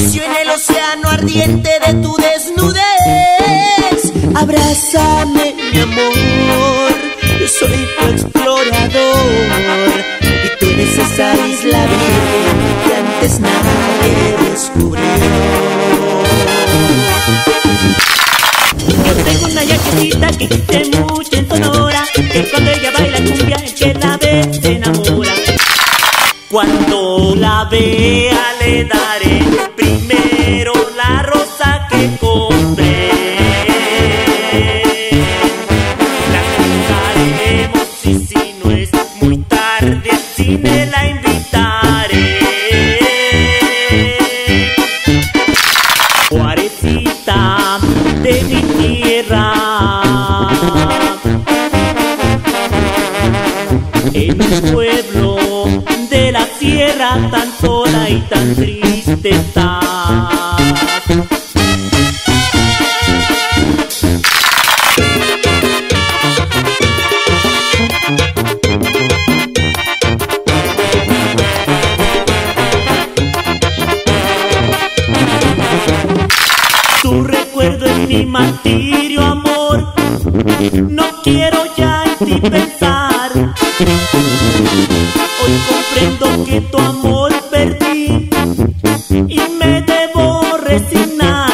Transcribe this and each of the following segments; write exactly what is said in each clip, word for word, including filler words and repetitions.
nació en el océano ardiente de tu desnudez. Abrázame, mi amor, yo soy tu explorador y tú eres esa isla virgen que antes nadie descubrió. Yo tengo una yachecita que existe mucho en Sonora, que cuando ella baila cumbia el que la ve se enamora. Cuando la vea le daré primero la rosa que compré. La cantaremos y si no es muy tarde al cine la invitaré. Juarecita de mi tierra, en un pueblo de la sierra tan sola y tan triste estás. Tu recuerdo es mi martirio, amor, no quiero ya en ti pensar. Hoy comprendo que tu amor perdí y me debo resignar.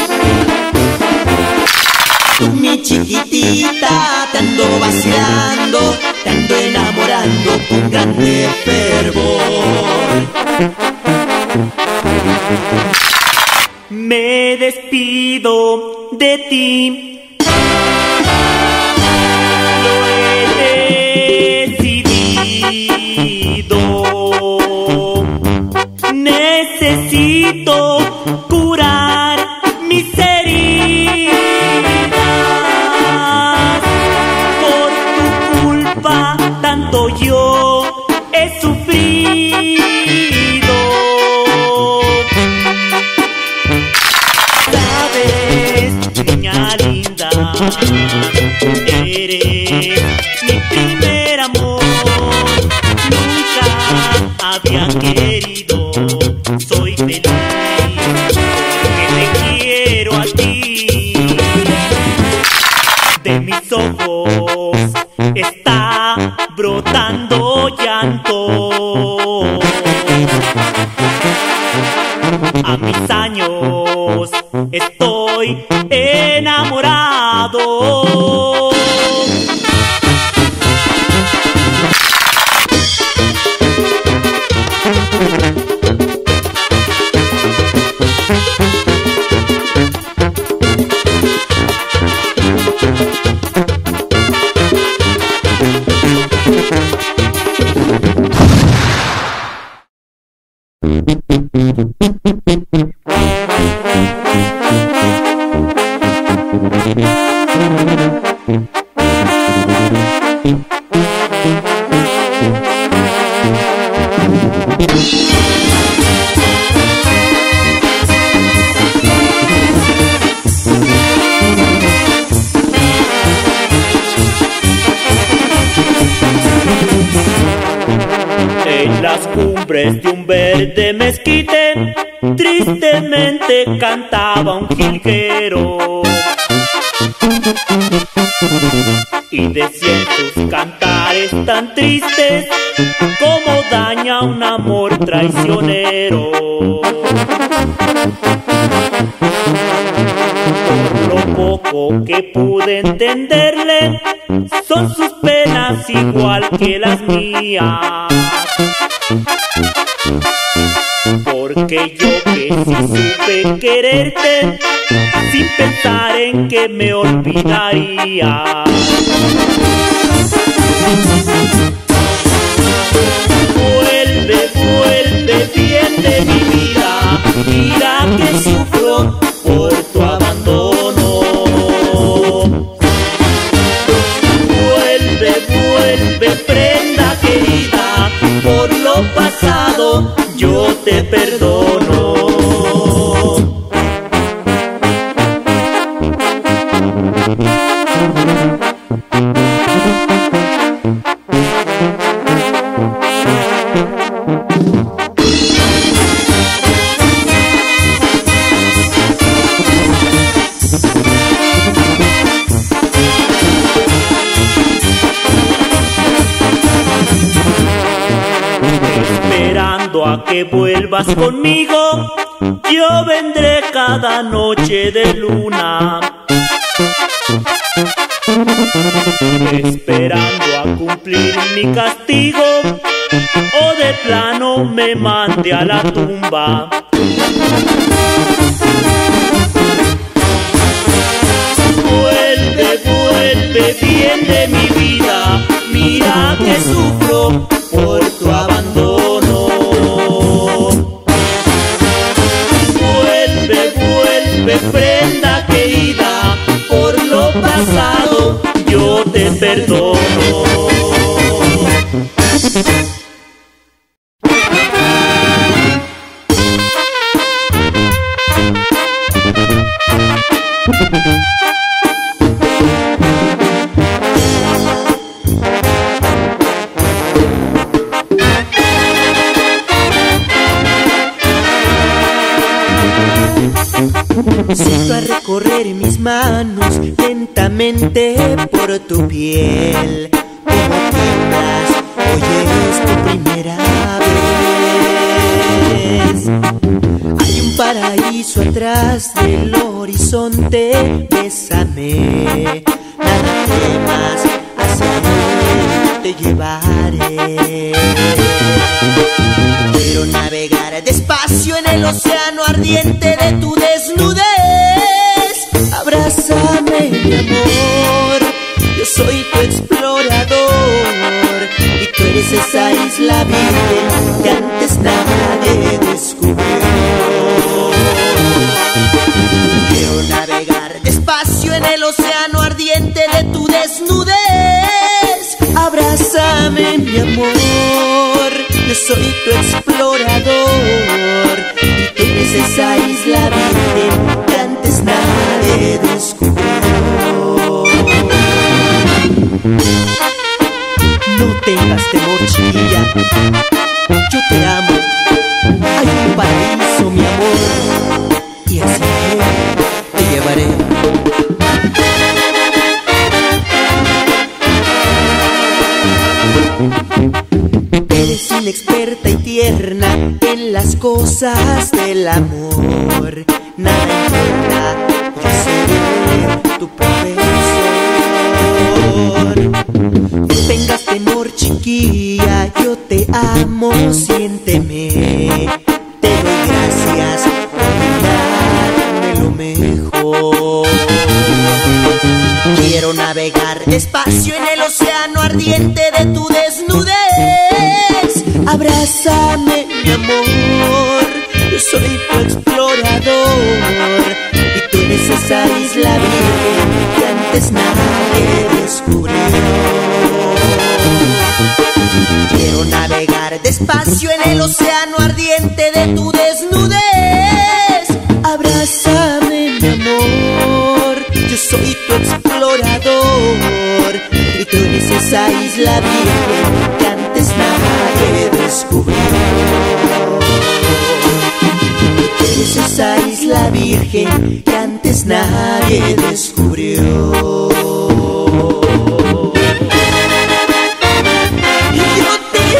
Tú, mi chiquitita, te ando vaciando, te ando enamorando con grande fervor. Me despido de ti. Necesito curar mis heridas. Por tu culpa tanto yo he sufrido. Sabes, niña linda, eres mi primer amor. Nunca había querido, soy feliz porque te quiero a ti. De mis ojos está brotando llanto. A mis años estoy enamorado. En las cumbres de un verde mezquite, tristemente cantaba un jilguero. Y decía en sus cantares tan tristes cómo daña un amor traicionero. Por lo poco que pude entenderle, son sus penas igual que las mías. Porque yo que sí supe quererte, sin pensar en que me olvidaría. Vuelve, vuelve, bien de mi vida, mira que sufro por tu abandono. Vuelve, vuelve, prenda querida, por lo pasado yo te perdono. a que vuelvas conmigo, yo vendré cada noche de luna, esperando a cumplir mi castigo, o de plano me mande a la tumba. Vuelve, vuelve, bien de mi vida, mira que sufro por tu abandono. Vuelve, vuelve, prenda querida, por lo pasado yo te perdono. Siento a recorrer mis manos lentamente por tu piel. Como tiemblas, hoy es tu primera vez. Hay un paraíso atrás del horizonte, bésame. Nada temas, hacia él te llevaré. Quiero navegar despacio en el océano ardiente de tu desnudez. Abrázame, mi amor, yo soy tu explorador, y tú eres esa isla virgen que antes nadie descubrió. Quiero navegar despacio en el océano ardiente de tu desnudez. Abrázame, mi amor, yo soy tu explorador, y tú eres esa isla virgen que antes nadie descubrió. No tengas temor, chiquilla, yo te amo. Hay un paraíso, mi amor, y así te llevaré. Eres inexperta y tierna en las cosas del amor. Nada importa, yo seré tu profesor. No tengas temor, chiquilla, yo te amo, siénteme. Te doy gracias por darme lo mejor. Quiero navegar despacio en el océano ardiente de tu desnudez. Abrázame, mi amor, yo soy tu explorador, y tú eres esa isla virgen que antes nadie descubrió. Quiero navegar despacio en el océano ardiente de tu desnudez. Abrázame, mi amor, yo soy tu explorador, y tú eres esa isla virgen que antes nadie descubrió. Tú eres esa isla virgen que antes nadie descubrió. Y yo te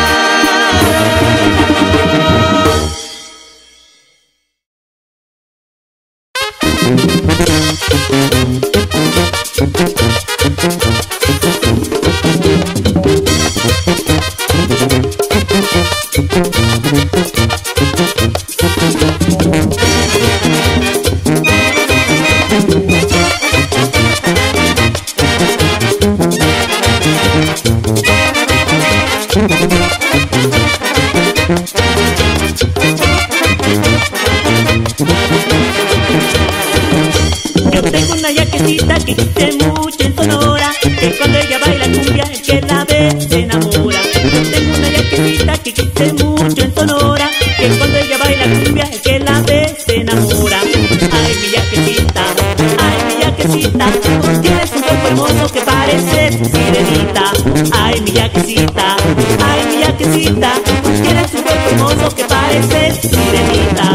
Yo tengo una yaquecita que quise mucho en Sonora, que cuando ella baila cumbia el que la ve se enamora. Yo tengo una yaquecita que quise mucho en Sonora, que cuando ella baila cumbia el que la ve se enamora. Ay, mi yaquecita, ay, mi yaquecita, tú tienes un cuerpo hermoso que pareces sirenita. Ay, mi yaquecita, ay, mi yaquecita, tú tienes un cuerpo hermoso que pareces sirenita.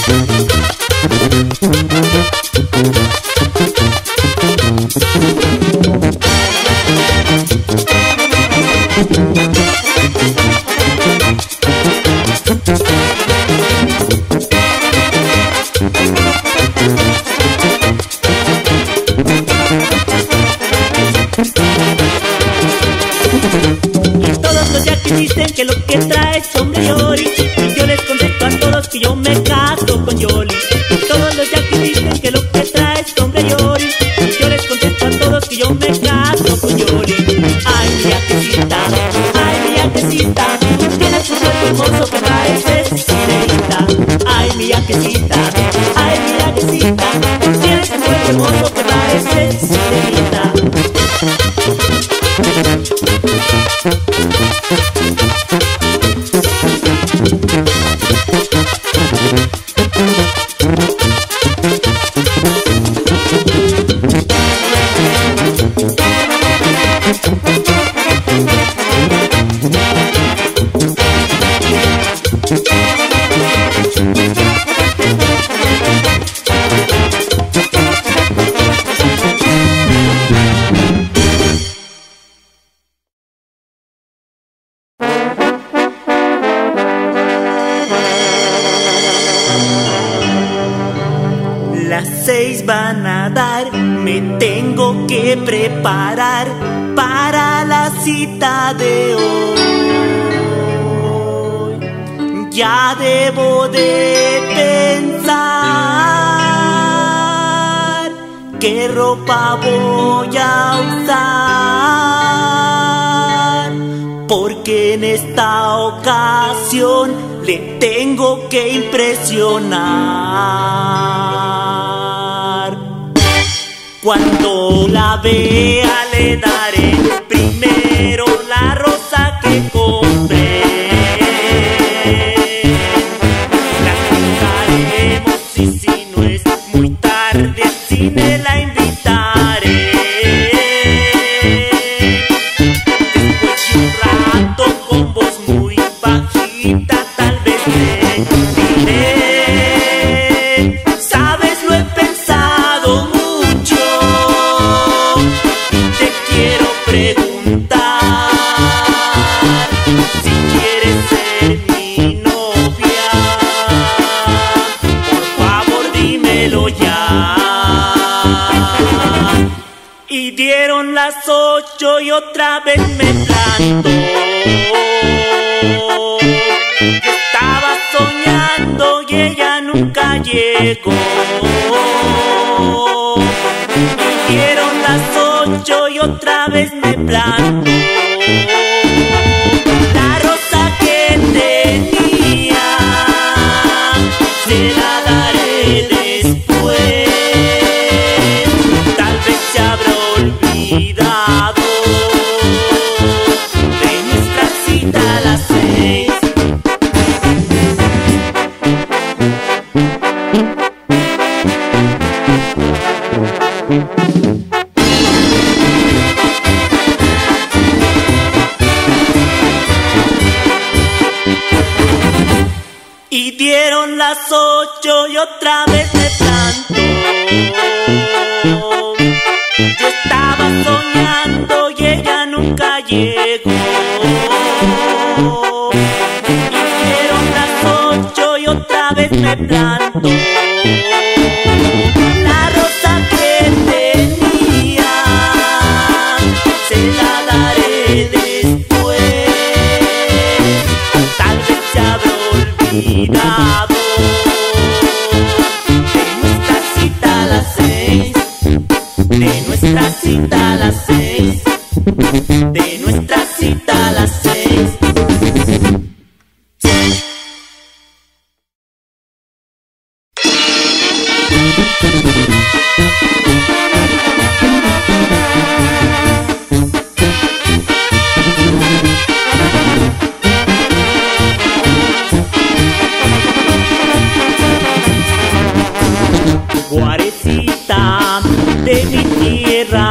Thank you. Y todos los yaquis dicen que lo que trae es hombre Yoli, y yo les contesto a todos que yo me caso con Yoli. Y todos los yaquis dicen que lo que trae es hombre Yoli, y yo les contesto a todos que yo me caso con Yoli. Ay, mi yaquecita, ay, mi yaquecita, tienes un cuerpo hermoso que parece sirenita. Ay, mi yaquecita, ay, mi yaquecita, tienes un cuerpo hermoso que parece sirenita. Las seis van a dar, me tengo que preparar para la cita de hoy. Ya debo de pensar qué ropa voy a usar, porque en esta ocasión le tengo que impresionar. Cuando la vea le daré primero la rosa que compré. La juntaremos y si no es muy tarde al cine la invitaré. Después de un rato con voz muy bajita tal vez le diré: sabes, lo he pensado mucho, te quiero preguntar si quieres ser mi novia. Por favor dímelo ya. Y dieron las ocho y otra vez me plantó. Yo estaba soñando y ella nunca llegó. Y dieron las ocho y otra vez me plantó. La rosa que tenía se la daré después. Tal vez se habrá olvidado de nuestra cita a las seis. Y dieron las ocho y otra vez me plantó. Yo estaba soñando y ella nunca llegó. Y dieron las ocho y otra vez me plantó. La rosa que tenía se la daré después. Tal vez se habrá olvidado de nuestra cita a las seis. De nuestra cita a las seis. De nuestra cita a las seis. Guarecita de mi tierra,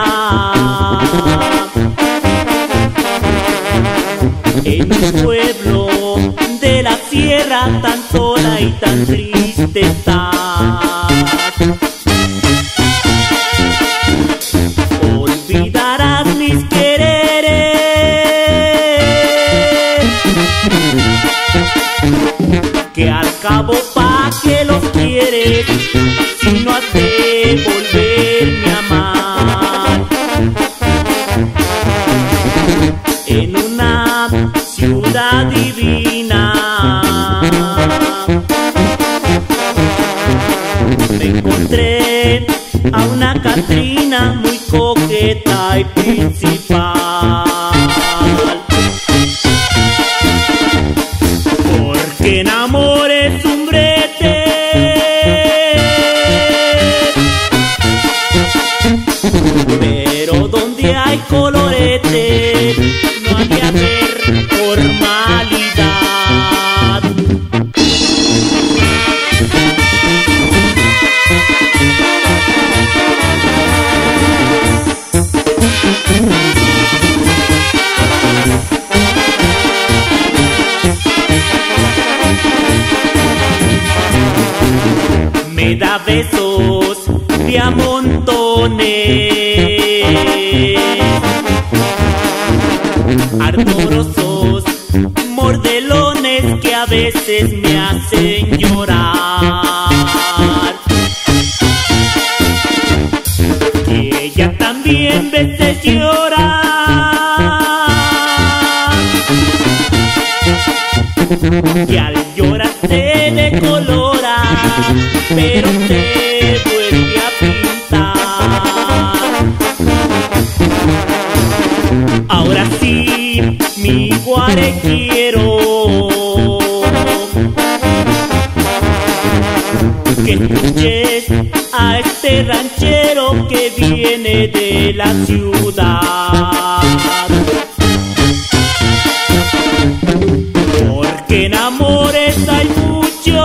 en un pueblo de la sierra tan sola y tan triste estás. Olvidarás mis quereres que al cabo pa' que los quieres si no has de volverme a amar. En una ciudad divina me encontré a una Catrina muy coqueta y principal. Porque en amor es un brete, pero donde hay colorete no hay que haber formalidad. Me da besos de a montones, ardorosos mordelones que a veces me hacen llorar. Y ella también veces llora, y al llorar se decolora, pero se vuelve a pintar. Ahora sí, mi guare quiero que escuches a este ranchero que viene de la ciudad. Porque en amores hay mucho,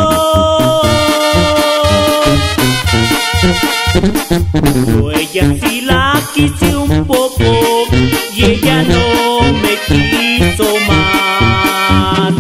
yo ella sí la quise un poco y ella no me quiso más.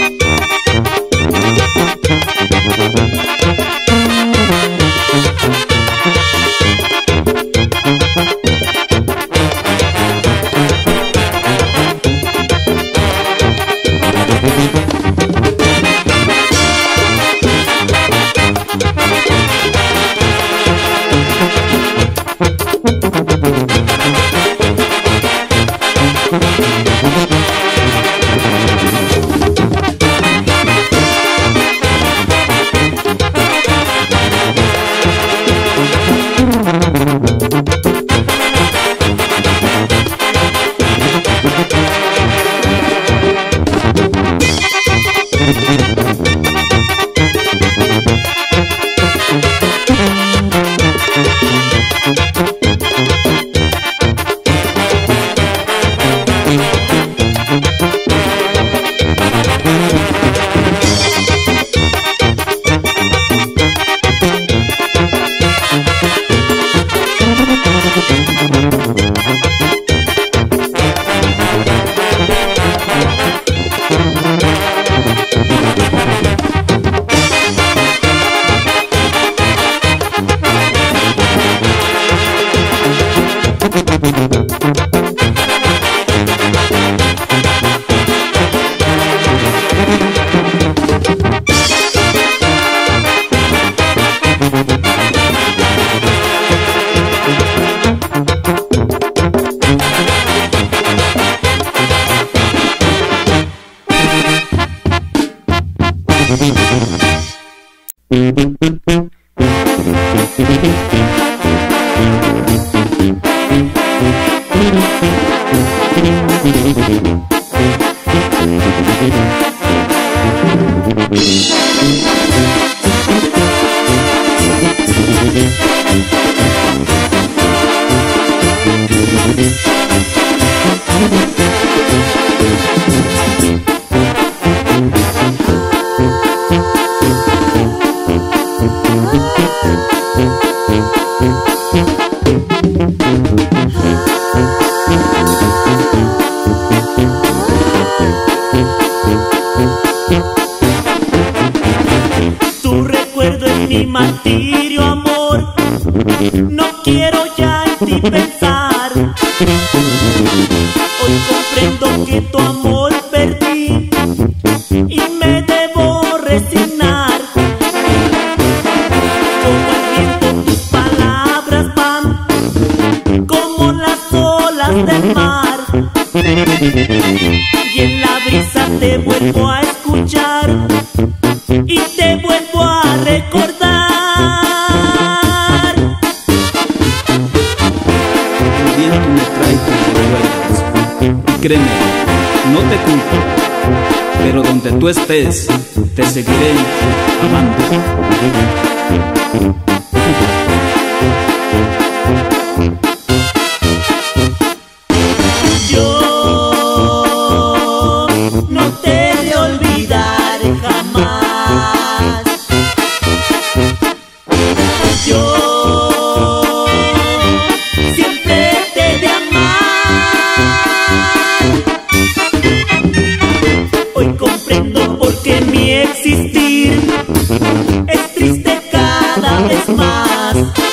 Thank you. Tu recuerdo en mi martirio, amor, no quiero ya en ti pensar. Hoy comprendo que tu amor perdí y me debo resignar. Como el viento tus palabras van, como las olas del mar, y en la brisa te vuelvo a escuchar y te vuelvo a recordar. El viento me trae tus recuerdos y créeme, no te culpo, pero donde tú estés te seguiré amando. Es triste cada vez más.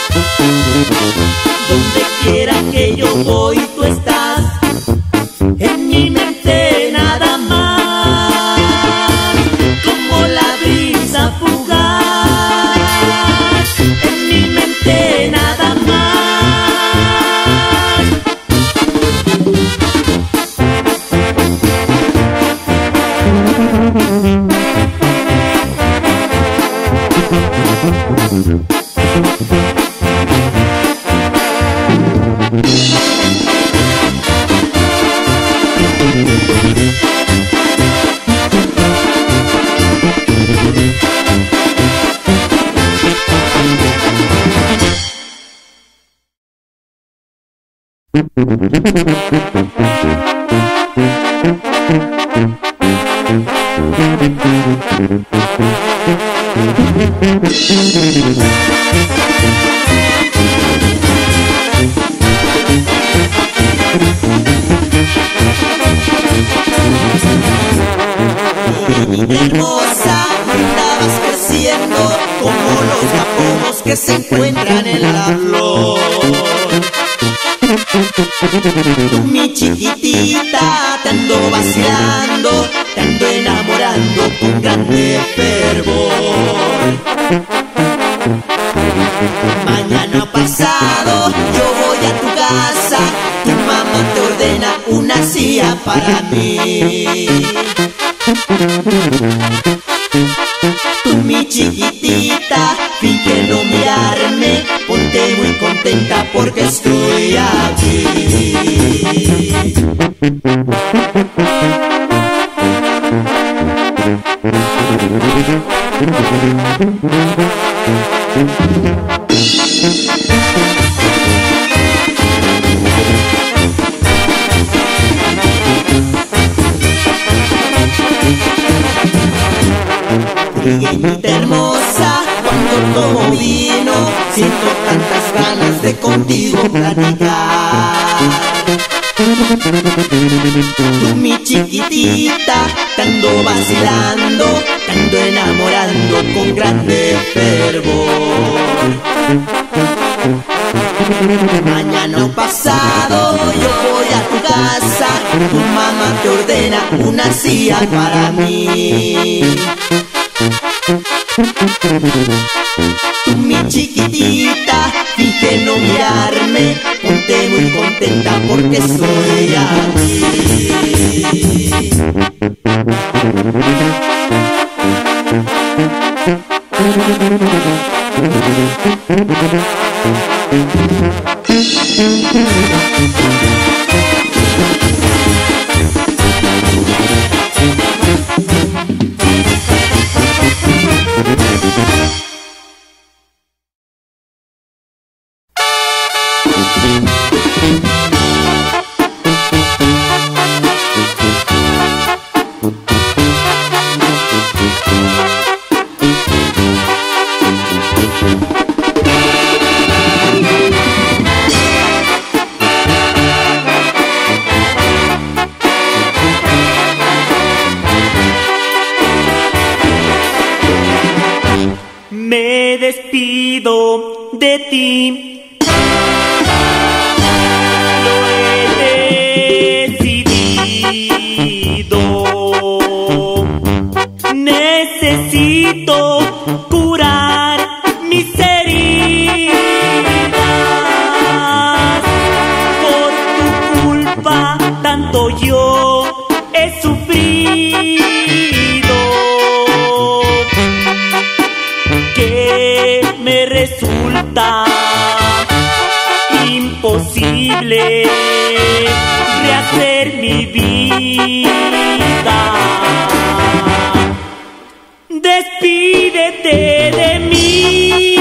Donde quiera que yo voy, tú estás en mi mente nada más. Como la brisa fugaz, en mi mente nada más. Hermosa, andabas creciendo como los capullos que se encuentran en la flor. Tú, mi chiquitita, te ando vaciando, te ando enamorando con grande fervor. Mañana pasado yo voy a tu casa, tu mamá te ordena una silla para mí. Tú, mi chiquitita, finge no mirarme, ponte muy contenta porque estoy aquí. Trigueñita hermosa, cuando todo vino, siento tantas ganas de contigo platicar. Tú mi chiquitita, tando vacilando, tando enamorando con grande fervor. Mañana o pasado yo voy a tu casa, tu mamá te ordena una silla para mí. Tú mi chiquitita, finge no mirarme, ponte muy contenta porque estoy aquí. Me despido de ti, lo he decidido. Necesito curar mis heridas. Por tu culpa tanto yo he sufrido, que me resulta imposible rehacer mi vida. Despídete de mí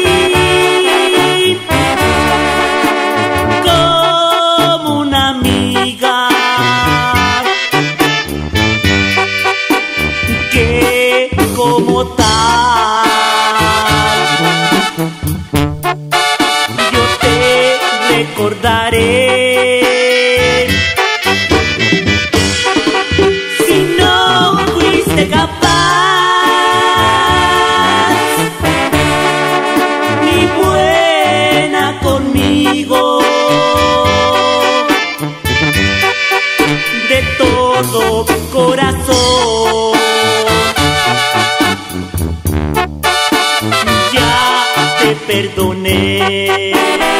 como una amiga que como tal yo te recordaré. Si no fuiste capaz ni buena conmigo, de todo corazón ya te perdoné.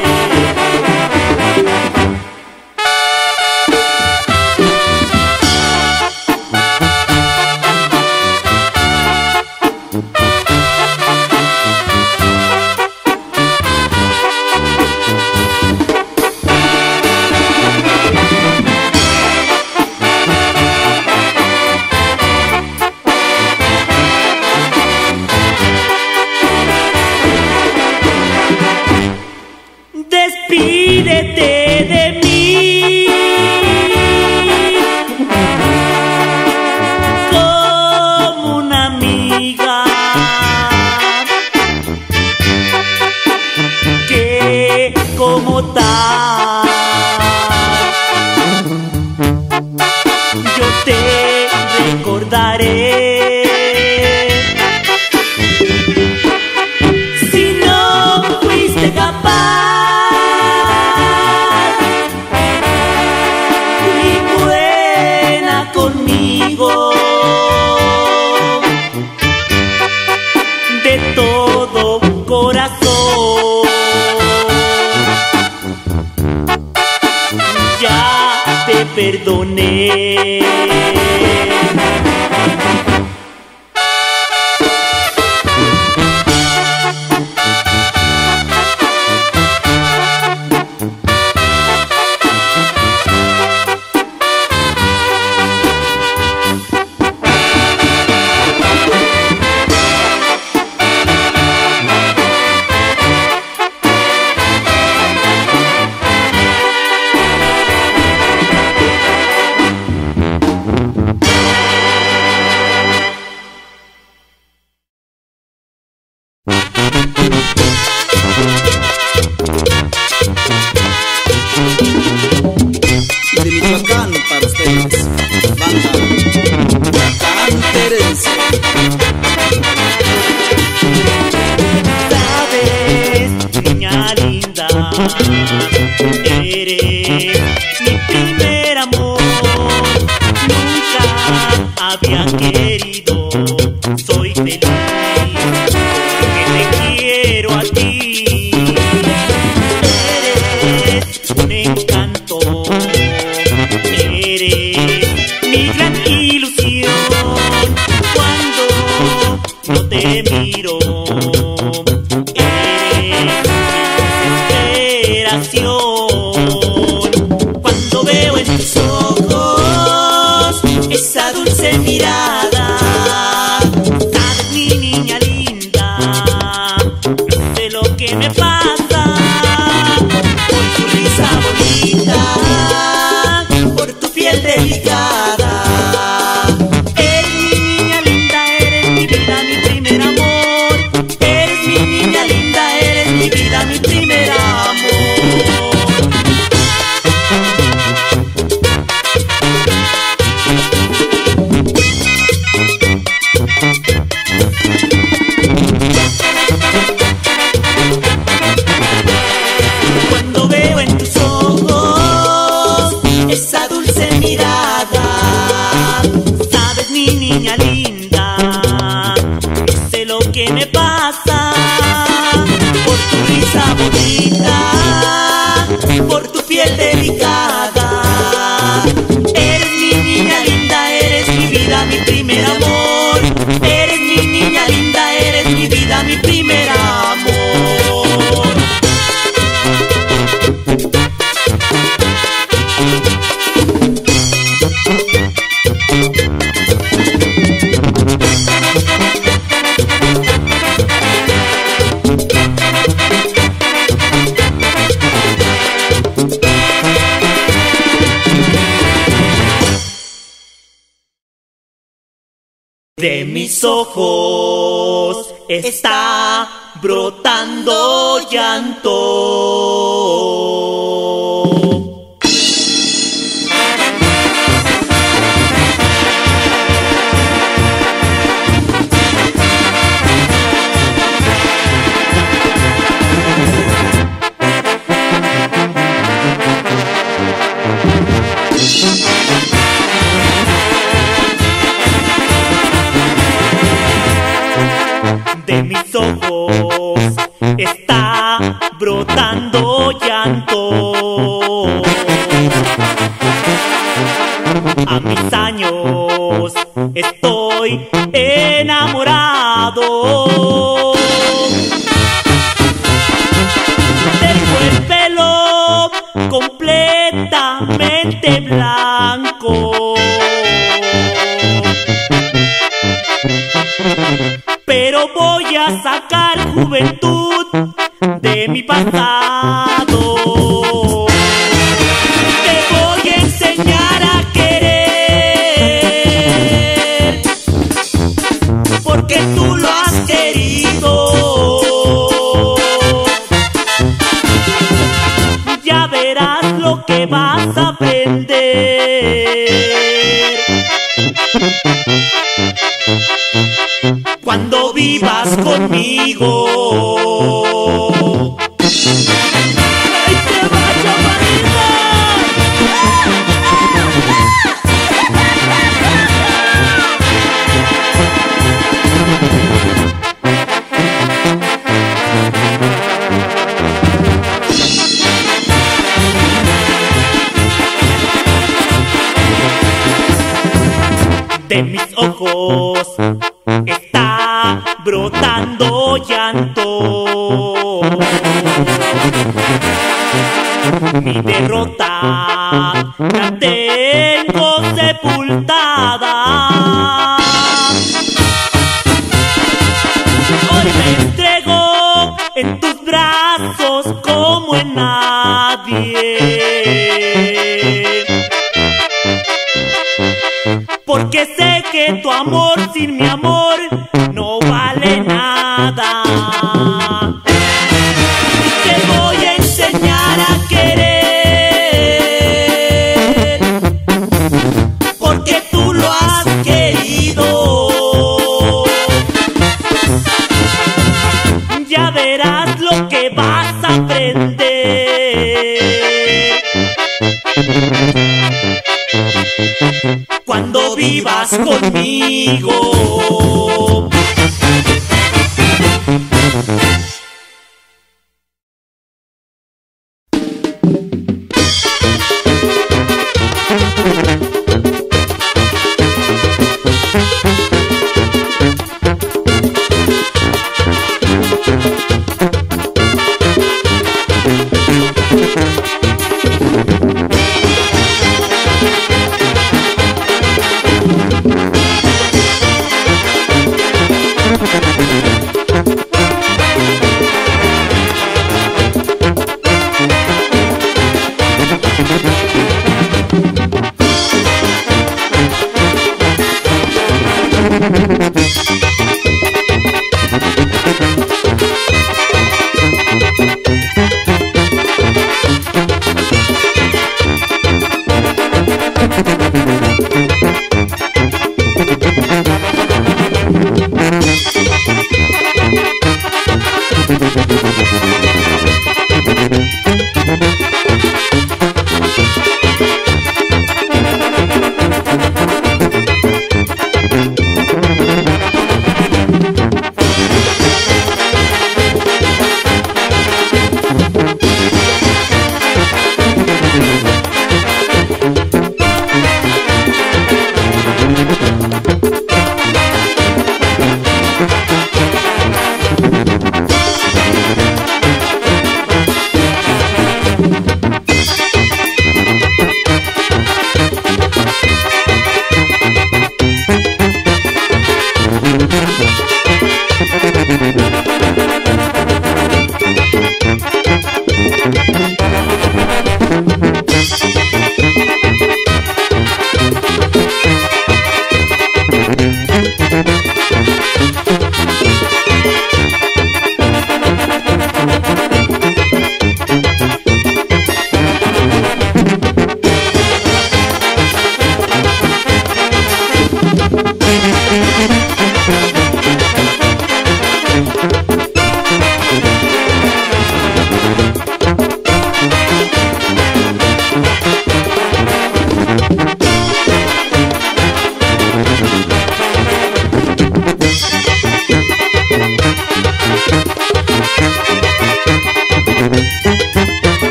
Despídete de mí como una amiga que como tal yo te recordaré. Si no fuiste capaz conmigo, de todo corazón ya te perdoné. de mí, porque te quiero a ti. Eres un encanto, eres mi gran ilusión. Cuando no te miro, eres mi desesperación. Cuando veo en tus ojos esa dulce mirada, sabes, mi niña linda, no sé lo que me pasa. Por tu risa bonita, por tu piel delicada. Eres mi niña linda, eres mi vida, mi primer amor. Eres mi niña linda, eres mi vida, mi primer amor. Cuando veo en tus ojos esa dulce mirada, sabes, mi niña linda, no sé lo que me pasa. Por tu risa bonita, por tu piel delicada. Eres mi niña linda, eres mi vida, mi primer amor. Eres mi niña linda, eres mi vida, mi primer amor. De mis ojos está brotando llanto. De mis ojos está brotando llanto. A mis años estoy enamorado. Tengo el pelo completamente blanco, pero voy a sacar juventud de mi pasado. Te voy a enseñar a querer, porque tú lo has querido. Ya verás lo que vas a aprender cuando vivas conmigo. ¡Ay, te vaya, Marina! De mis ojos está brotando llanto. Mi derrota la tengo sepultada. Hoy me entrego en tus brazos como en nadie, porque sé que tu amor sin mi amor no vale nada. Te voy a enseñar a querer, porque tú lo has querido. Ya verás lo que vas a aprender cuando vivas conmigo. Thank you.